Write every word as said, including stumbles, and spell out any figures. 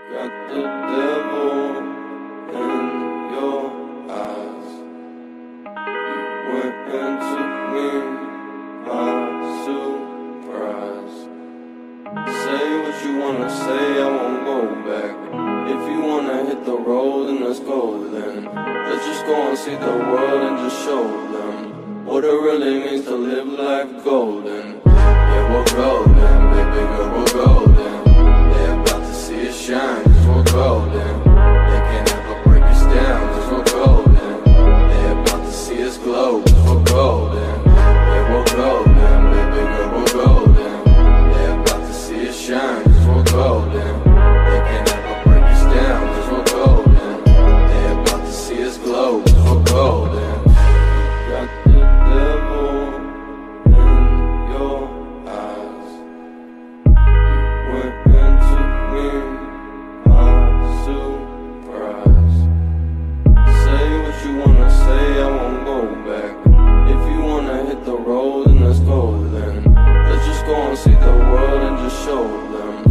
Got the devil in your eyes. You went and took me by surprise. Say what you wanna say, I won't go back. If you wanna hit the road, then let's go then. Let's just go and see the world and just show them what it really means to live life golden. Yeah, we're golden, baby girl, we're golden. They're about to see us shine, cause we're golden. They can't ever break us down, cause we're golden. They're about to see us glow, cause we're golden. Yeah, we're golden, baby girl, we're golden. They're about to see us shine, cause we're golden. They can't ever break us down, cause we're golden. They're about to see us glow, cause we're golden. Got the devil in your eyes. You went and took me by surprise. Say what you wanna say, I won't go back. If you wanna hit the road, then let's go then. Let's just go and see the world and just show them